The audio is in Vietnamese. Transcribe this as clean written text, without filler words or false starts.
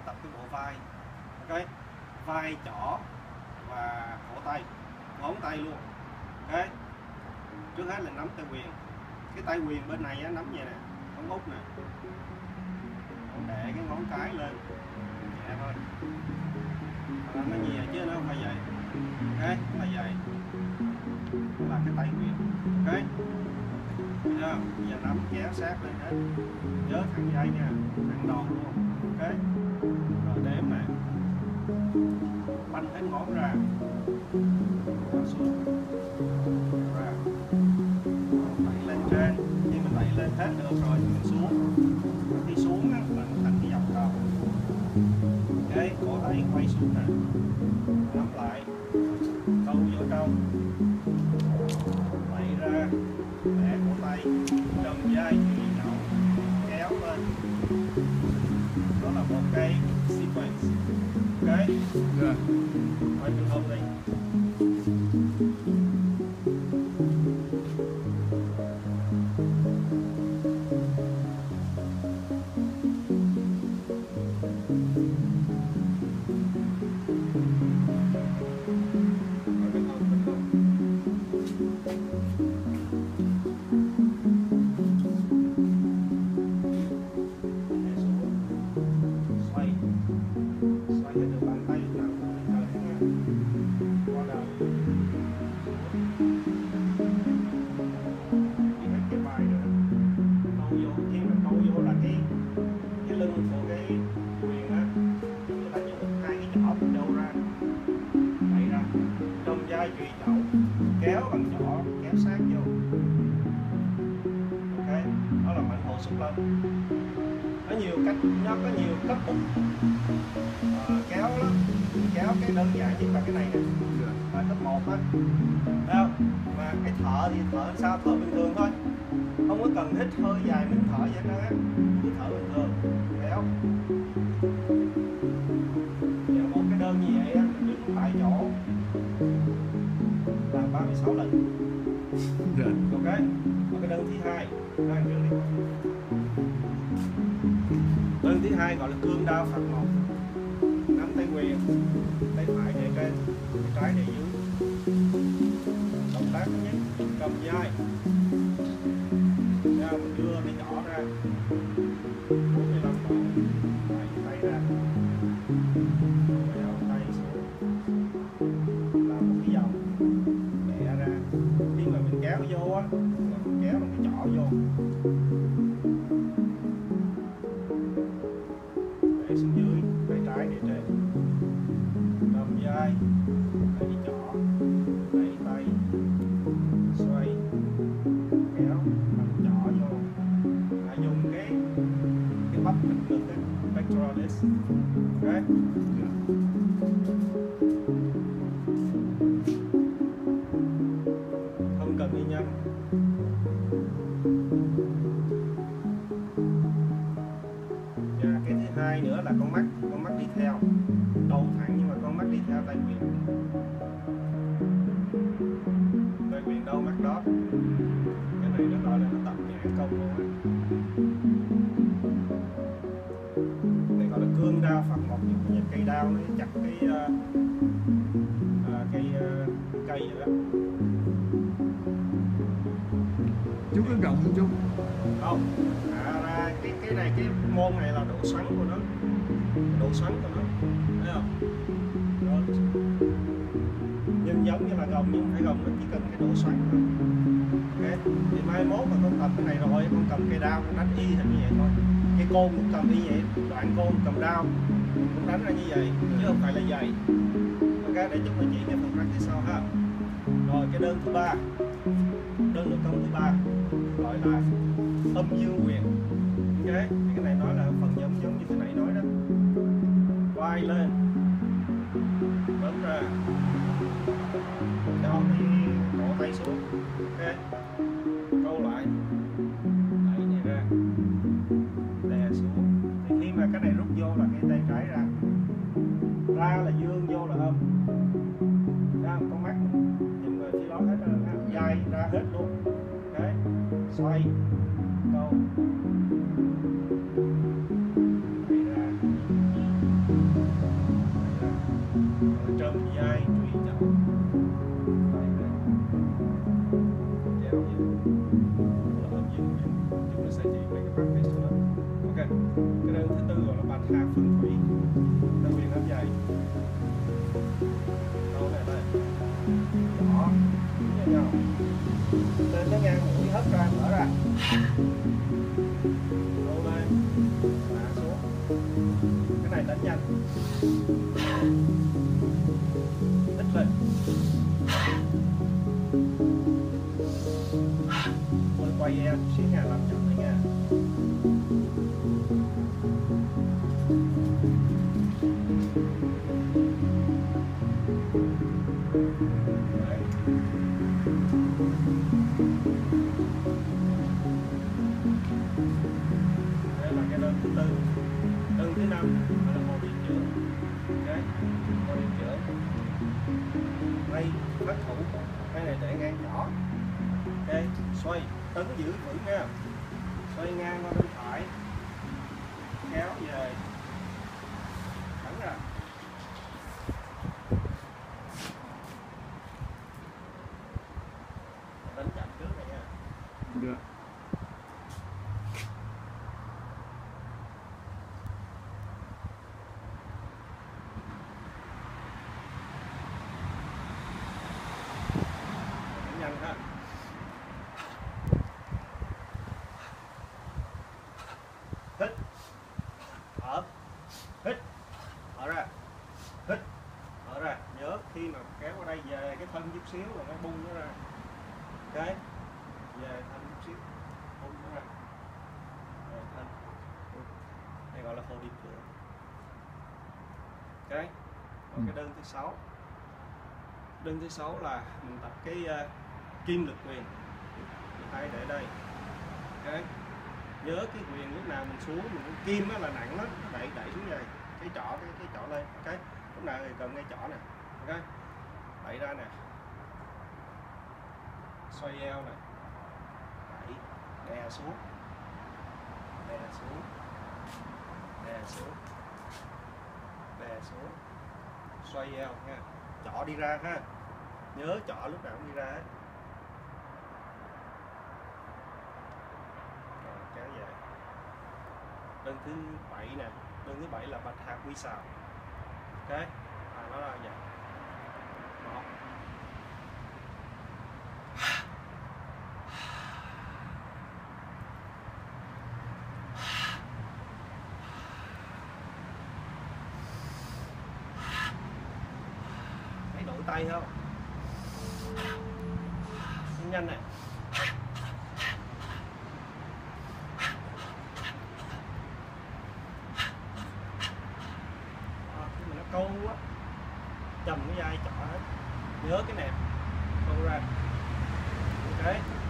tập cái bộ vai. Ok, vai, chỏ và cổ tay, ngón tay luôn. Ok, trước hết là nắm tay quyền. Cái tay quyền bên này á, nắm vậy nè, ngón út nè, để cái ngón cái lên nhẹ thôi, nó nhẹ chứ nó không phải vậy. Ok, là vậy, đó là cái tay quyền. Ok, bây giờ nắm kéo sát lên hết, nhớ thẳng dây nha, thẳng đòn luôn. Ok, rồi đếm nè, banh hết ngón ra, rồi xuống, ra, đẩy lên trên. Khi mình đẩy lên hết được rồi thì mình xuống. Khi xuống á, là mình thành cái vòng cầu. Ok, cổ tay quay xuống nè, nắm lại, câu vô trong, đẩy ra, bẻ cổ tay, đầm vai, chùy chậu, kéo lên. Đó là một cái sequence. Ok, rồi mình ôm đi. Chùy chậu, kéo bằng chỏ, kéo sát vô. Ok, đó là mạnh hồ sụp lân. Có nhiều cách, nó có nhiều cấp bút kéo lắm. Kéo cái đơn giản nhất là cái này nè, là cấp 1 á, thấy không? Mà cái thở thì thở sao? Thở bình thường thôi, không có cần hít hơi dài mình thở vậy đó á, cứ thở bình thường, kéo. Giờ một cái đơn như vậy á, mình đứng tại chỗ là 36 lần. Ok, và cái đơn thứ hai, đơn thứ hai gọi là cương đao Phật một. Nắm tay quyền, tay phải để trên, tay trái để dưới. Động tác thứ nhất, cầm vai, mình đưa cái nhỏ ra 45 độ, đẩy tay ra, kéo tay xuống, làm một cái vòng, bẻ ra. Khi mà mình kéo vô á, là mình kéo bằng cái chỏ vô, để xuống dưới, tay trái để trên, cầm vai, đẩy chỏ, đẩy tay, xoay, kéo bằng chỏ vô, là dùng cái bắp thịt ngực á, pectoralis. Ok, không cần đi nhanh. Và cái thứ hai nữa là con mắt đi theo, đầu thẳng nhưng mà con mắt đi theo tay quyền. Tay quyền đâu mắt đó. Cái này nó gọi là nó tập nhãn công luôn á. Này gọi là cương đao Phật một, như cây đao nó chặt cái cây vậy đó. Chú có gọng không chú? Không, ra cái này, cái môn này là độ xoắn của nó, độ xoắn của nó, thấy không? Đó. Nhìn giống như là gồng nhưng không phải gồng, nó chỉ cần cái độ xoắn thôi. Ok, thì mai mốt mà con tập cái này rồi, con cầm cây đao con đánh y hình như vậy thôi. Cái côn cũng cầm y vậy, đoạn côn cầm đao cũng đánh ra như vậy, chứ không phải là dày. Ok, để chúng mình chỉ cái phần răng phía sau ha. Rồi cái đơn thứ ba, đơn lực công thứ ba gọi là âm dương quyền. Ok, cái này nói là phần giống như cái nãy nói đó. Quay lên, bấm ra, cho cái cổ tay xuống. Ok, câu lại, đẩy này ra, đè xuống. Thì khi mà cái này rút vô là cái tay trái ra, ra là dương, vô là âm. Ra con mắt nhìn về phía đó hết rồi, vai ra hết luôn. Ok, xoay, câu, đẩy ra, hạt phương thủy, tay quyền nắm dày, đâu này đây, nhỏ, với nhau, lên tới ngang mũi hất ra, mở ra, đâu lên, hạ xuống, cái này đánh nhanh, ít lên, quay eo chút xíu nha, làm chậm lại nha. Đấy. Đây là cái đơn thứ tư. Đơn thứ năm là hồ điện trưởng. Okay. Hồ điện trưởng. Đây phát thủ, cái này để ngang nhỏ. Ok, xoay, tấn giữ vững nha. Xoay ngang qua bên phải, kéo về, thẳng ra. Đánh chậm trước này nha. Được. Đánh nhanh ha. Hít, thở, hít, thở ra, hít, thở ra. Nhớ khi mà kéo qua đây về cái thân chút xíu là nó bung nó ra. Ok, về thân chút xíu, bung nó ra. Về thân, đây gọi là hồ điệp trưởng. Ok, còn cái đơn thứ 6. Đơn thứ 6 là mình tập cái kim lực quyền. Tay để đây. Ok. Nhớ cái quyền lúc nào mình xuống mình kim á là nặng lắm, nó đẩy xuống vậy, cái trỏ lên. Ok, lúc nào thì cầm ngay trỏ nè. Ok, đẩy ra nè, xoay eo nè, đẩy, đè xuống, đè xuống, đè xuống, đè xuống, xoay eo nha, trỏ đi ra ha, nhớ trỏ lúc nào cũng đi ra hết. Kéo về. Đơn thứ 7 nè, đơn thứ 7 là bạch hạc quy xào. Ok, nó là vậy. 1 thấy đổi tay không? Nhanh này. Nó câu quá, chầm cái vai trọ hết, nhớ cái nè, câu ra. Ok.